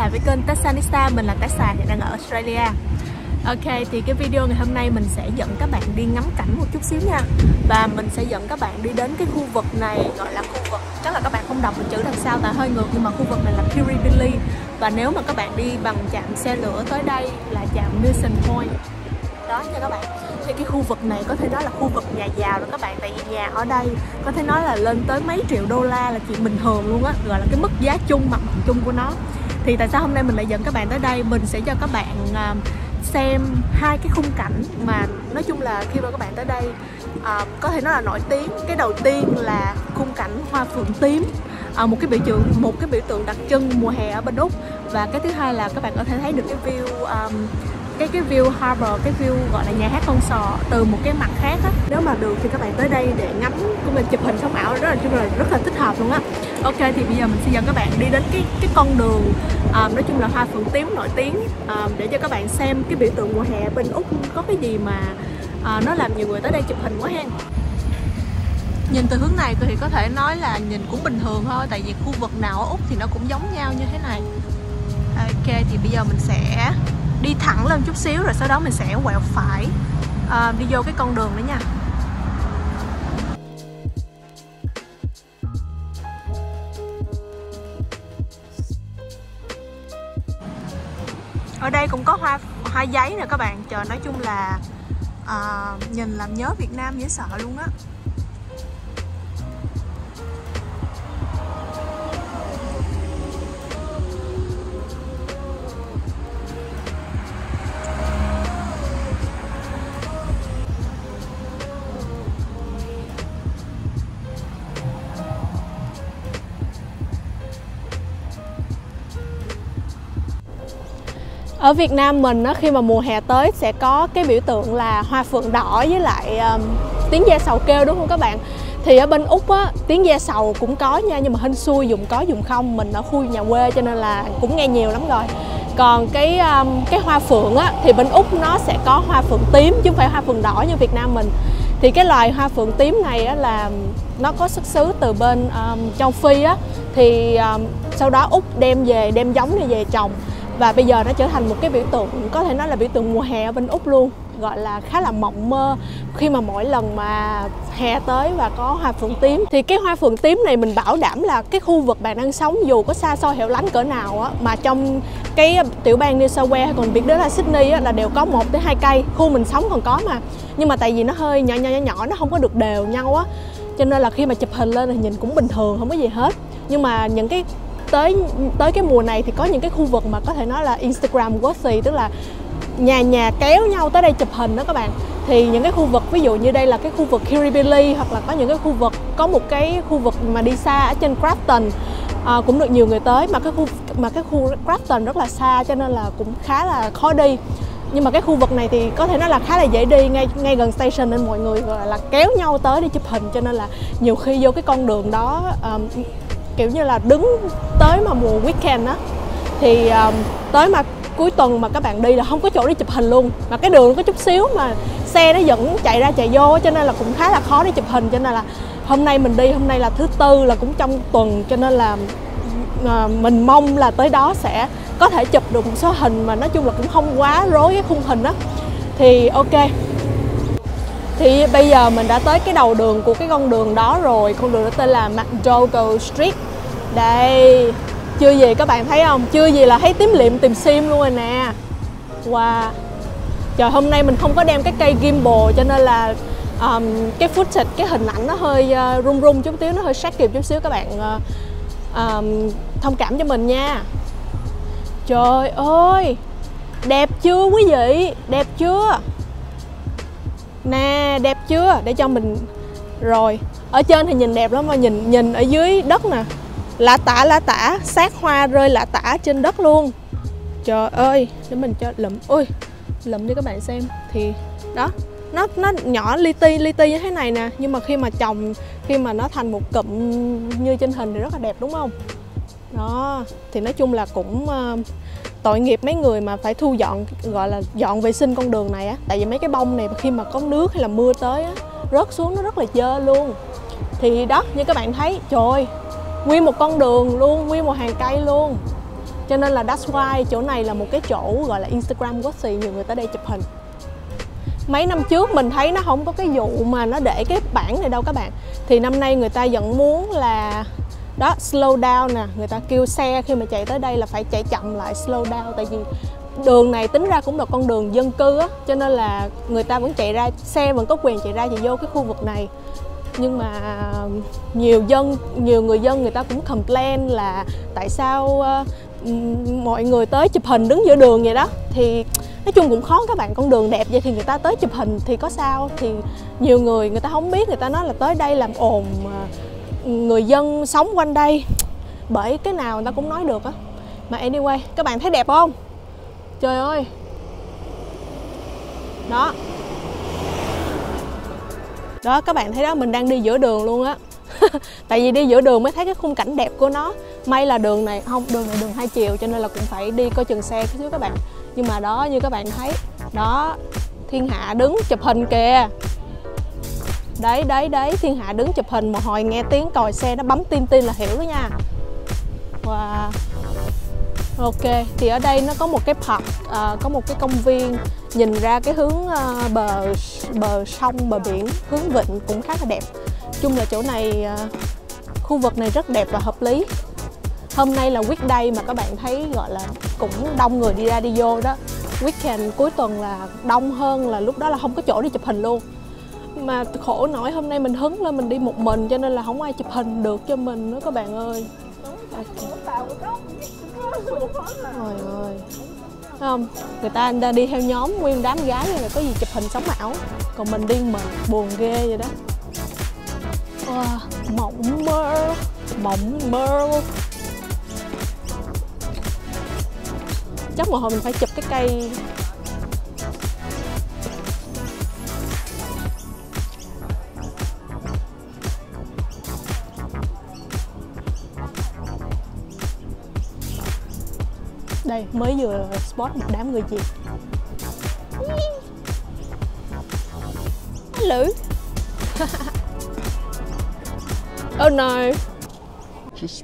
lại với kênh Tessanista. Mình là Tessa, hiện đang ở Australia. Ok, thì cái video ngày hôm nay mình sẽ dẫn các bạn đi ngắm cảnh một chút xíu nha. Và mình sẽ dẫn các bạn đi đến cái khu vực này, gọi là khu vực, chắc là các bạn không đọc được chữ đằng sau tại hơi ngược, nhưng mà khu vực này là Kirribilli. Và nếu mà các bạn đi bằng trạm xe lửa tới đây là trạm Milson Point đó nha các bạn. Thì cái khu vực này có thể nói là khu vực nhà giàu rồi các bạn, tại vì nhà ở đây có thể nói là lên tới mấy triệu đô la là chuyện bình thường luôn á, gọi là cái mức giá chung, mặt bằng chung của nó. Thì tại sao hôm nay mình lại dẫn các bạn tới đây? Mình sẽ cho các bạn xem hai cái khung cảnh mà nói chung là khi mà các bạn tới đây có thể nói là nổi tiếng. Cái đầu tiên là khung cảnh hoa phượng tím, một cái biểu tượng đặc trưng mùa hè ở bên Úc. Và cái thứ hai là các bạn có thể thấy được cái view cái view harbor, cái view gọi là nhà hát con sò từ một cái mặt khác á. Nếu mà được thì các bạn tới đây để ngắm cũng là chụp hình sống ảo, rất là thích hợp luôn á. Ok, thì bây giờ mình sẽ dẫn các bạn đi đến cái con đường nói chung là hoa phượng tím nổi tiếng, để cho các bạn xem cái biểu tượng mùa hè bên Úc có cái gì mà nó làm nhiều người tới đây chụp hình quá ha. Nhìn từ hướng này thì có thể nói là nhìn cũng bình thường thôi, tại vì khu vực nào ở Úc thì nó cũng giống nhau như thế này. Ok, thì bây giờ mình sẽ đi thẳng lên chút xíu rồi sau đó mình sẽ quẹo phải đi vô cái con đường đó nha. Ở đây cũng có hoa giấy nè các bạn. Trời, nói chung là nhìn làm nhớ Việt Nam dễ sợ luôn á. Ở Việt Nam mình á, khi mà mùa hè tới sẽ có cái biểu tượng là hoa phượng đỏ với lại tiếng ve sầu kêu, đúng không các bạn? Thì ở bên Úc á, tiếng ve sầu cũng có nha, nhưng mà hên xui dùng có dùng không. Mình ở khu nhà quê cho nên là cũng nghe nhiều lắm rồi. Còn cái hoa phượng á, thì bên Úc nó sẽ có hoa phượng tím chứ không phải hoa phượng đỏ như Việt Nam mình. Thì cái loài hoa phượng tím này á, là nó có xuất xứ từ bên châu Phi á. Thì sau đó Úc đem giống này về trồng. Và bây giờ nó trở thành một cái biểu tượng, có thể nói là biểu tượng mùa hè ở bên Úc luôn. Gọi là khá là mộng mơ khi mà mỗi lần mà hè tới và có hoa phượng tím. Thì cái hoa phượng tím này mình bảo đảm là cái khu vực bạn đang sống, dù có xa xôi hẻo lánh cỡ nào á, mà trong cái tiểu bang New South Wales còn biệt đến là Sydney á, là đều có 1 tới 2 cây. Khu mình sống còn có mà. Nhưng mà tại vì nó hơi nhỏ, nó không có được đều nhau á, cho nên là khi mà chụp hình lên thì nhìn cũng bình thường, không có gì hết. Nhưng mà những cái tới cái mùa này thì có những cái khu vực mà có thể nói là Instagram worthy, tức là nhà kéo nhau tới đây chụp hình đó các bạn. Thì những cái khu vực ví dụ như đây là cái khu vực Kirribilli, hoặc là có những cái một cái khu vực mà đi xa ở trên Grafton cũng được nhiều người tới, mà cái khu Grafton rất là xa cho nên là cũng khá là khó đi. Nhưng mà cái khu vực này thì có thể nói là khá là dễ đi, ngay gần station, nên mọi người gọi là kéo nhau tới để chụp hình, cho nên là nhiều khi vô cái con đường đó kiểu như là đứng tới mà mùa weekend á, thì tới mà cuối tuần mà các bạn đi là không có chỗ để chụp hình luôn. Mà cái đường có chút xíu mà xe nó vẫn chạy ra chạy vô, cho nên là cũng khá là khó để chụp hình. Cho nên là hôm nay mình đi, hôm nay là thứ Tư, là cũng trong tuần, cho nên là mình mong là tới đó sẽ có thể chụp được một số hình mà nói chung là cũng không quá rối cái khung hình đó. Thì ok, thì bây giờ mình đã tới cái đầu đường của cái con đường đó rồi. Con đường đó tên là McDougall Street. Đây, chưa gì các bạn thấy không? Chưa gì là thấy tím liệm tìm sim luôn rồi nè. Wow. Trời, hôm nay mình không có đem cái cây gimbal cho nên là cái footage, cái hình ảnh nó hơi rung chút xíu, nó hơi shaky chút xíu, các bạn thông cảm cho mình nha. Trời ơi, đẹp chưa quý vị? Đẹp chưa? Nè, đẹp chưa? Để cho mình. Rồi, ở trên thì nhìn đẹp lắm, mà nhìn ở dưới đất nè, lả tả, sát hoa rơi lả tả trên đất luôn. Trời ơi, để mình cho lụm cho các bạn xem. Thì đó, nó nhỏ li ti như thế này nè, nhưng mà khi mà trồng, khi mà nó thành một cụm như trên hình thì rất là đẹp, đúng không? Đó, thì nói chung là cũng tội nghiệp mấy người mà phải thu dọn, gọi là dọn vệ sinh con đường này á. Tại vì mấy cái bông này khi mà có nước hay là mưa tới á, rớt xuống nó rất là dơ luôn. Thì đó, như các bạn thấy, trời ơi, nguyên một con đường luôn, nguyên một hàng cây luôn. Cho nên là that's why chỗ này là một cái chỗ gọi là Instagram worthy, nhiều người tới đây chụp hình. Mấy năm trước mình thấy nó không có cái vụ mà nó để cái bảng này đâu các bạn. Thì năm nay người ta vẫn muốn là đó, slow down nè. Người ta kêu xe khi mà chạy tới đây là phải chạy chậm lại, slow down. Tại vì đường này tính ra cũng là con đường dân cư á, cho nên là người ta vẫn chạy ra, xe vẫn có quyền chạy ra chạy vô cái khu vực này. Nhưng mà nhiều người dân người ta cũng complain là tại sao mọi người tới chụp hình đứng giữa đường vậy đó. Thì nói chung cũng khó các bạn, con đường đẹp vậy thì người ta tới chụp hình thì có sao. Thì nhiều người ta không biết, người ta nói là tới đây làm ồn người dân sống quanh đây, bởi cái nào người ta cũng nói được á. Mà anyway, các bạn thấy đẹp không? Trời ơi. Đó. Đó, các bạn thấy đó, mình đang đi giữa đường luôn á. Tại vì đi giữa đường mới thấy cái khung cảnh đẹp của nó. May là đường này đường hai chiều cho nên là cũng phải đi coi chừng xe xíu các bạn. Nhưng mà đó, như các bạn thấy, đó, thiên hạ đứng chụp hình kìa. Đấy, thiên hạ đứng chụp hình, một hồi nghe tiếng còi xe nó bấm tin là hiểu đó nha. Wow. Ok, thì ở đây nó có một cái park, có một cái công viên nhìn ra cái hướng bờ sông, bờ biển, hướng vịnh cũng khá là đẹp. Chung là chỗ này, khu vực này rất đẹp và hợp lý. Hôm nay là weekday mà các bạn thấy gọi là cũng đông người đi ra đi vô đó. Weekend cuối tuần là đông hơn, là lúc đó là không có chỗ đi chụp hình luôn. Mà khổ nổi hôm nay mình hứng lên mình đi một mình cho nên là không ai chụp hình được cho mình nữa các bạn ơi. Trời ơi. Thấy không? Người ta đang đi theo nhóm nguyên đám gái rồi là có gì chụp hình sống ảo. Còn mình đi mình buồn ghê vậy đó. Wow, mộng mơ. Chắc một hồi mình phải chụp cái cây. Đây, mới vừa spot một đám người Việt. Hello. Oh no. Just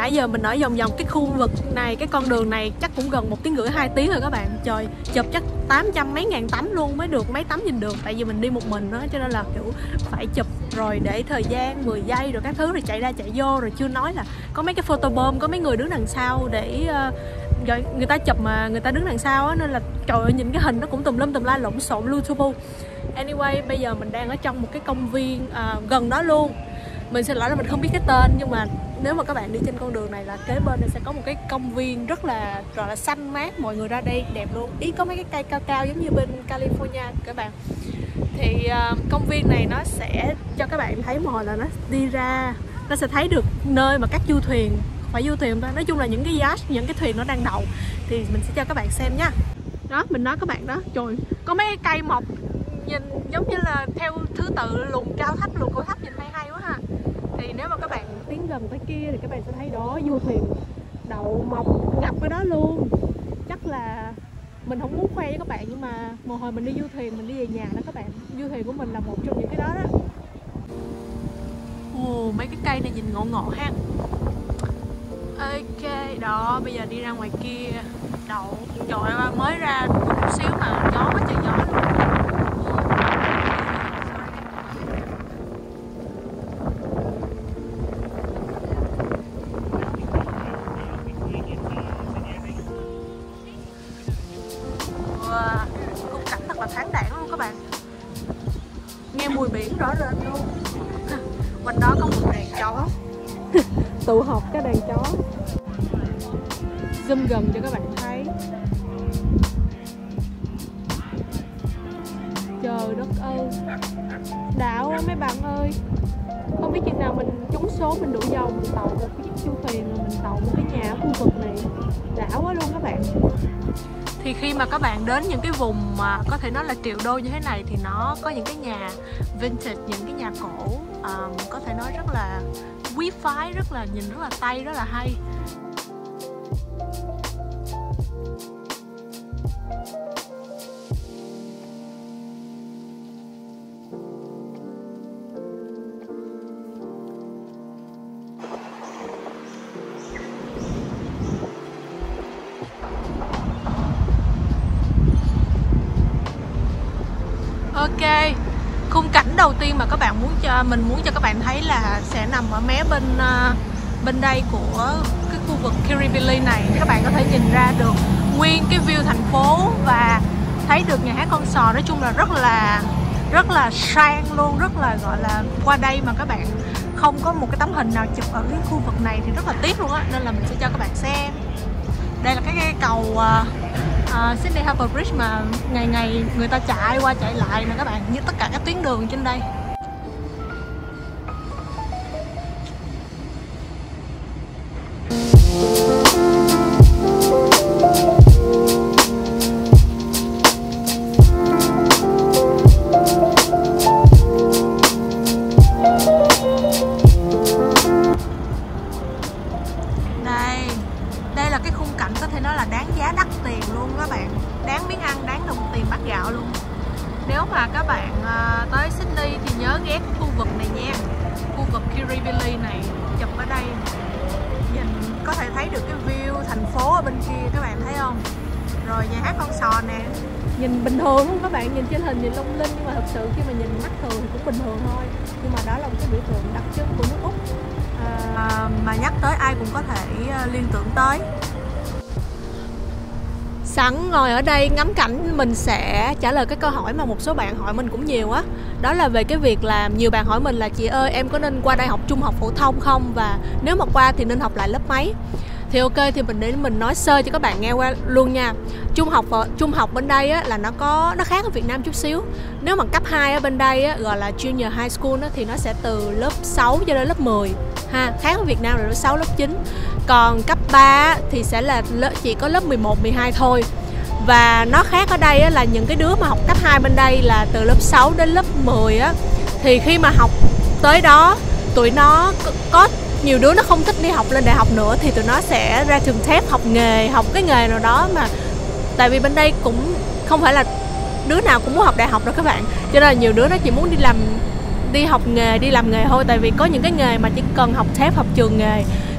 Nãy giờ mình ở vòng vòng cái khu vực này, cái con đường này chắc cũng gần 1 tiếng rưỡi 2 tiếng rồi các bạn. Trời, chụp chắc 800 mấy ngàn tấm luôn mới được mấy tấm nhìn được. Tại vì mình đi một mình đó, cho nên là kiểu phải chụp rồi để thời gian 10 giây rồi các thứ rồi chạy ra chạy vô. Rồi chưa nói là có mấy cái photo bomb, có mấy người đứng đằng sau để rồi người ta chụp mà người ta đứng đằng sau á, nên là trời ơi nhìn cái hình nó cũng tùm lum tùm la lộn xộn luôn tubu. Anyway, bây giờ mình đang ở trong một cái công viên gần đó luôn. Mình xin lỗi là mình không biết cái tên, nhưng mà nếu mà các bạn đi trên con đường này là kế bên này sẽ có một cái công viên rất là gọi là xanh mát, mọi người ra đây đẹp luôn. Ý có mấy cái cây cao cao giống như bên California các bạn. Thì công viên này nó sẽ cho các bạn thấy mồi là nó đi ra, nó sẽ thấy được nơi mà các du thuyền, phải du thuyền ta, nói chung là những cái yacht, những cái thuyền nó đang đậu. Thì mình sẽ cho các bạn xem nha. Đó, mình nói các bạn đó, trời, có mấy cái cây mọc nhìn giống như là theo thứ tự luồng cao thấp, luồng cao thấp, nhìn hay quá ha. Thì nếu mà các bạn tiến gần tới kia thì các bạn sẽ thấy đó, du thuyền đậu mọc ngập ở đó luôn. Chắc là mình không muốn khoe với các bạn, nhưng mà một hồi mình đi du thuyền, mình đi về nhà đó các bạn, du thuyền của mình là một trong những cái đó đó. Ồ, mấy cái cây này nhìn ngộ ngộ ha. Ok, đó, bây giờ đi ra ngoài kia đậu. Trời ơi, mới ra một chút xíu mà gió quá trời gió luôn. Khung cảnh thật là thoáng đãng luôn các bạn. Nghe mùi biển rõ rệt luôn. Quanh đó có một đàn chó tụ họp cái đàn chó. Zoom gần cho các bạn thấy. Trời đất ơi, đảo quá mấy bạn ơi. Không biết chừng nào mình trúng số, mình đủ giàu, mình tậu một cái chiếc du thuyền rồi mình tậu một cái nhà ở khu vực này. Đảo quá luôn các bạn. Thì khi mà các bạn đến những cái vùng mà có thể nói là triệu đô như thế này thì nó có những cái nhà vintage, những cái nhà cổ có thể nói rất là quý phái, rất là nhìn rất là Tây, rất là hay. Ok, khung cảnh đầu tiên mà các bạn mình muốn cho các bạn thấy là sẽ nằm ở mé bên đây của cái khu vực Kirribilli này. Các bạn có thể nhìn ra được nguyên cái view thành phố và thấy được nhà hát con sò. Nói chung là rất là sang luôn, rất là gọi là qua đây mà các bạn không có một cái tấm hình nào chụp ở cái khu vực này thì rất là tiếc luôn á, nên là mình sẽ cho các bạn xem. Đây là cái cầu Sydney Harbour Bridge mà ngày ngày người ta chạy qua chạy lại nè các bạn, như tất cả các tuyến đường trên đây. Đây là cái khung cảnh có thể nói là đáng giá đắt tiền luôn các bạn, đáng miếng ăn, đáng đồng tiền bát gạo luôn. Nếu mà các bạn tới Sydney thì nhớ ghé cái khu vực này nha, khu vực Kirribilli này, chụp ở đây nhìn có thể thấy được cái view thành phố ở bên kia, các bạn thấy không? Rồi nhà hát con sò nè, nhìn bình thường không các bạn, nhìn trên hình nhìn lung linh, nhưng mà thật sự khi mà nhìn mắt thường thì cũng bình thường thôi. Nhưng mà đó là một cái biểu tượng đặc trưng của nước Úc mà nhắc tới ai cũng có thể liên tưởng tới. Sẵn ngồi ở đây ngắm cảnh, mình sẽ trả lời cái câu hỏi mà một số bạn hỏi mình cũng nhiều á. Đó là về cái việc là nhiều bạn hỏi mình là chị ơi em có nên qua đây học trung học phổ thông không, và nếu mà qua thì nên học lại lớp mấy. Thì ok, thì mình nói sơ cho các bạn nghe qua luôn nha. Trung học bên đây á, là nó khác ở Việt Nam chút xíu. Nếu mà cấp 2 ở bên đây á, gọi là junior high school á, thì nó sẽ từ lớp 6 cho đến lớp 10 ha. Khác ở Việt Nam là lớp 6, lớp 9. Còn cấp 3 á, thì sẽ là chỉ có lớp 11, 12 thôi. Và nó khác ở đây á, là những cái đứa mà học cấp 2 bên đây là từ lớp 6 đến lớp 10 á, thì khi mà học tới đó tụi nó có nhiều đứa nó không thích đi học lên đại học nữa, thì tụi nó sẽ ra trường thép học nghề, học cái nghề nào đó. Mà tại vì bên đây cũng không phải là đứa nào cũng muốn học đại học đâu các bạn, cho nên là nhiều đứa nó chỉ muốn đi học nghề, đi làm nghề thôi. Tại vì có những cái nghề mà chỉ cần học thép, học trường nghề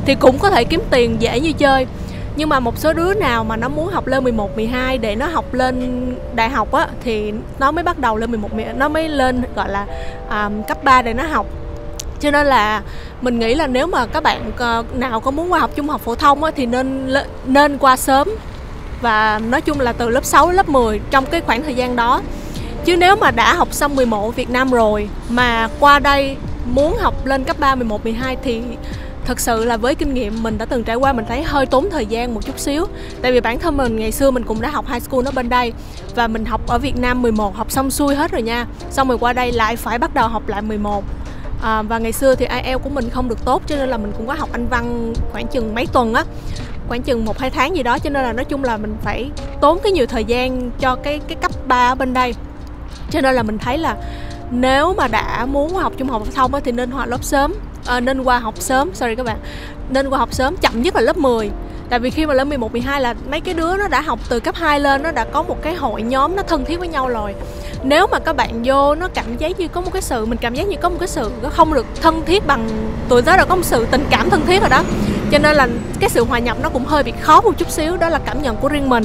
thì cũng có thể kiếm tiền dễ như chơi. Nhưng mà một số đứa nào mà nó muốn học lên 11, 12 để nó học lên đại học á, thì nó mới bắt đầu lên 11, nó mới lên gọi là cấp 3 để nó học. Cho nên là mình nghĩ là nếu mà các bạn nào có muốn qua học trung học phổ thông á, thì nên qua sớm. Và nói chung là từ lớp 6 đến lớp 10 trong cái khoảng thời gian đó. Chứ nếu mà đã học xong 11 ở Việt Nam rồi mà qua đây muốn học lên cấp 3, 11, 12 thì thật sự là với kinh nghiệm mình đã từng trải qua, mình thấy hơi tốn thời gian một chút xíu. Tại vì bản thân mình ngày xưa mình cũng đã học high school ở bên đây, và mình học ở Việt Nam 11 học xong xuôi hết rồi nha. Xong rồi qua đây lại phải bắt đầu học lại 11. Và ngày xưa thì IELTS của mình không được tốt, cho nên là mình cũng có học Anh văn khoảng chừng mấy tuần á, khoảng chừng 1-2 tháng gì đó. Cho nên là nói chung là mình phải tốn cái nhiều thời gian cho cái cấp 3 ở bên đây. Cho nên là mình thấy là nếu mà đã muốn học trung học phổ thông thì nên qua lớp sớm, nên qua học sớm, các bạn, nên qua học sớm, chậm nhất là lớp 10. Tại vì khi mà lên 11, 12 là mấy cái đứa nó đã học từ cấp 2 lên, nó đã có một cái hội nhóm nó thân thiết với nhau rồi. Nếu mà các bạn vô nó cảm giác như có một cái sự, mình cảm giác như có một cái sự nó không được thân thiết bằng tụi nó, đã có một sự tình cảm thân thiết rồi đó. Cho nên là cái sự hòa nhập nó cũng hơi bị khó một chút xíu, đó là cảm nhận của riêng mình.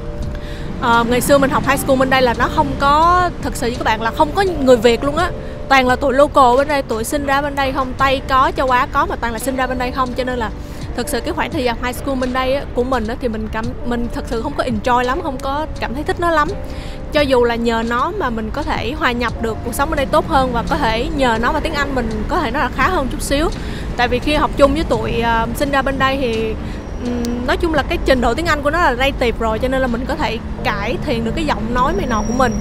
Ngày xưa mình học high school bên đây là nó không có, thật sự với các bạn là không có người Việt luôn á, toàn là tụi local bên đây, tụi sinh ra bên đây không, Tây có, châu Á có, mà toàn là sinh ra bên đây không. Cho nên là thật sự cái khoảng thời gian high school bên đây á, của mình á, thì mình thật sự không có enjoy lắm, không có cảm thấy thích nó lắm. Cho dù là nhờ nó mà mình có thể hòa nhập được cuộc sống ở đây tốt hơn, và có thể nhờ nó mà tiếng Anh mình có thể nó là khá hơn chút xíu. Tại vì khi học chung với tụi sinh ra bên đây thì nói chung là cái trình độ tiếng Anh của nó là native rồi, cho nên là mình có thể cải thiện được cái giọng nói này nọ của mình.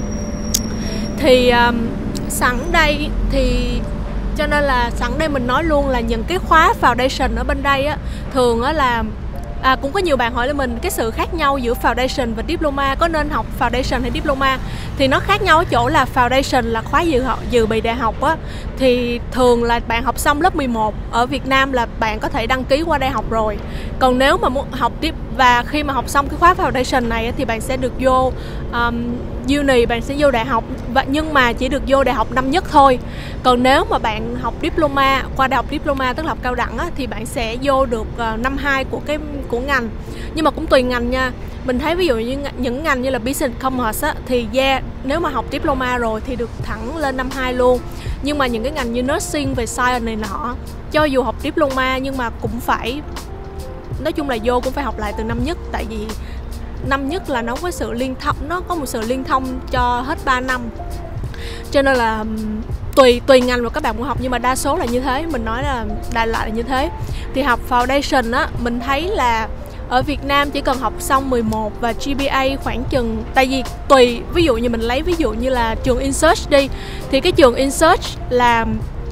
Thì sẵn đây thì cho nên là sẵn đây mình nói luôn là những cái khóa foundation ở bên đây á, thường á là cũng có nhiều bạn hỏi lên mình cái sự khác nhau giữa foundation và diploma, có nên học foundation hay diploma. Thì nó khác nhau ở chỗ là foundation là khóa dự bị đại học á, thì thường là bạn học xong lớp 11 ở Việt Nam là bạn có thể đăng ký qua đây học rồi. Còn nếu mà muốn học tiếp, và khi mà học xong cái khóa foundation này á, thì bạn sẽ được vô uni, bạn sẽ vô đại học, nhưng mà chỉ được vô đại học năm nhất thôi. Còn nếu mà bạn học diploma, qua đại học diploma tức là học cao đẳng á, thì bạn sẽ vô được năm 2 của ngành. Nhưng mà cũng tùy ngành nha. Mình thấy ví dụ như những ngành như là business commerce á, thì nếu mà học diploma rồi thì được thẳng lên năm 2 luôn. Nhưng mà những cái ngành như nursing về science này nọ, cho dù học diploma nhưng mà cũng phải, nói chung là vô cũng phải học lại từ năm nhất. Tại vì năm nhất là nó có sự liên thông, nó có một sự liên thông cho hết 3 năm. Cho nên là tùy ngành mà các bạn muốn học, nhưng mà đa số là như thế. Mình nói là đại loại là như thế. Thì học foundation á, mình thấy là ở Việt Nam chỉ cần học xong 11 và GPA khoảng chừng, tại vì tùy, ví dụ như mình lấy ví dụ như là trường InSearch đi, thì cái trường InSearch là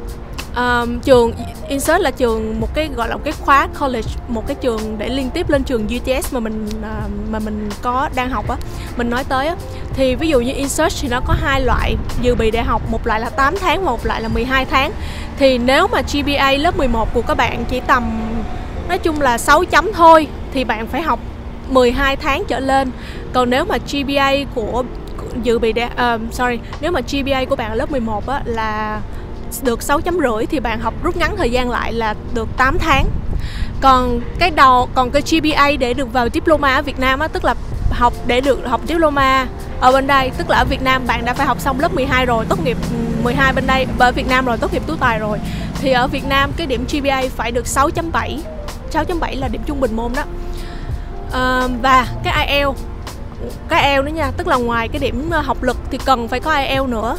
trường InSearch là trường một cái gọi là một cái khóa college, một cái trường để liên tiếp lên trường UTS mà mình có đang học á, mình nói tới á. Thì ví dụ như InSearch thì nó có 2 loại dự bị đại học, một loại là 8 tháng, một loại là 12 tháng. Thì nếu mà GPA lớp 11 của các bạn chỉ tầm nói chung là 6 chấm thôi thì bạn phải học 12 tháng trở lên. Còn nếu mà GPA của dự bị nếu mà GPA của bạn ở lớp 11 á là được 6,5 thì bạn rút ngắn thời gian lại là được 8 tháng. Còn cái GPA để được vào diploma ở Việt Nam á, tức là để được học diploma ở bên đây, tức là ở Việt Nam bạn đã phải học xong lớp 12 rồi, tốt nghiệp 12 bên đây, ở Việt Nam rồi, tốt nghiệp tú tài rồi. Thì ở Việt Nam cái điểm GPA phải được 6,7. 6,7 là điểm trung bình môn đó. Và cái IELTS nữa nha, tức là ngoài cái điểm học lực thì cần phải có IELTS nữa.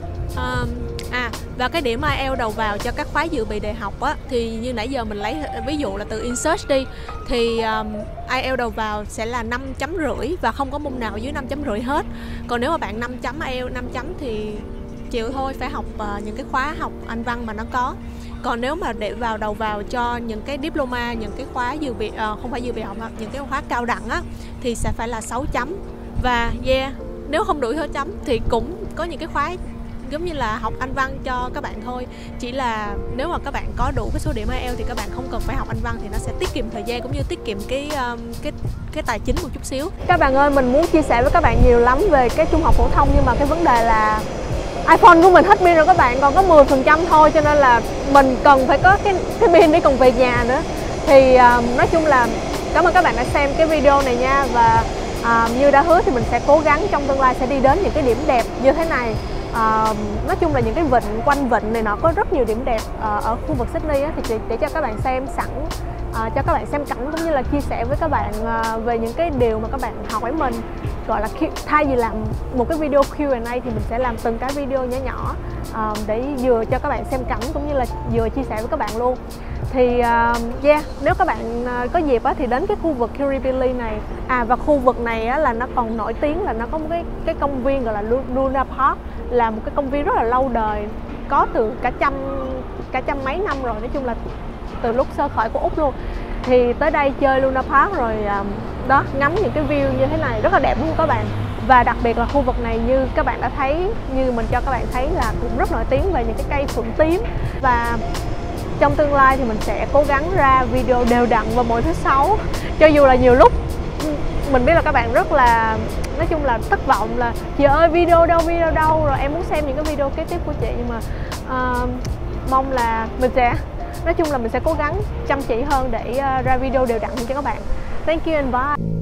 Và cái điểm IELTS đầu vào cho các khóa dự bị đại học á, thì như nãy giờ mình lấy ví dụ là từ InSearch đi, thì IELTS đầu vào sẽ là 5,5 và không có môn nào dưới 5,5 hết. Còn nếu mà bạn 5 chấm IELTS 5 chấm thì chịu thôi, phải học những cái khóa học Anh văn mà nó có. Còn nếu mà để vào đầu vào cho những cái diploma, những cái khóa dự bị không phải dự bị học mà những cái khóa cao đẳng á, thì sẽ phải là 6 chấm. Và nếu không đủ 6 chấm thì cũng có những cái khóa giống như là học Anh văn cho các bạn thôi. Chỉ là nếu mà các bạn có đủ cái số điểm IELTS thì các bạn không cần phải học Anh văn, thì nó sẽ tiết kiệm thời gian cũng như tiết kiệm cái tài chính một chút xíu. Các bạn ơi, mình muốn chia sẻ với các bạn nhiều lắm về cái trung học phổ thông, nhưng mà cái vấn đề là iPhone của mình hết pin rồi các bạn, còn có 10% thôi, cho nên là mình cần phải có cái pin để còn về nhà nữa. Thì nói chung là cảm ơn các bạn đã xem cái video này nha. Và như đã hứa thì mình sẽ cố gắng trong tương lai sẽ đi đến những cái điểm đẹp như thế này. Nói chung là những cái vịnh, quanh vịnh này nó có rất nhiều điểm đẹp ở khu vực Sydney á, thì để cho các bạn xem sẵn, cho các bạn xem cảnh cũng như là chia sẻ với các bạn về những cái điều mà các bạn hỏi mình. Gọi là thay vì làm một cái video Q&A thì mình sẽ làm từng cái video nhỏ nhỏ để vừa cho các bạn xem cảnh cũng như là vừa chia sẻ với các bạn luôn. Thì nếu các bạn có dịp thì đến cái khu vực Kirribilli này. Và khu vực này là nó còn nổi tiếng là nó có một cái công viên gọi là Luna Park, là một cái công viên rất là lâu đời, có từ cả trăm mấy năm rồi, nói chung là từ lúc sơ khởi của Úc luôn. Thì tới đây chơi Luna Park rồi đó, ngắm những cái view như thế này rất là đẹp đúng không các bạn. Và đặc biệt là khu vực này như các bạn đã thấy, như mình cho các bạn thấy là cũng rất nổi tiếng về những cái cây phượng tím. Và trong tương lai thì mình sẽ cố gắng ra video đều đặn vào mỗi thứ Sáu. Cho dù là nhiều lúc mình biết là các bạn rất là, nói chung là thất vọng là chị ơi video đâu, rồi em muốn xem những cái video kế tiếp của chị. Nhưng mà mong là mình sẽ, nói chung là mình sẽ cố gắng chăm chỉ hơn để ra video đều đặn cho các bạn. Thank you and bye.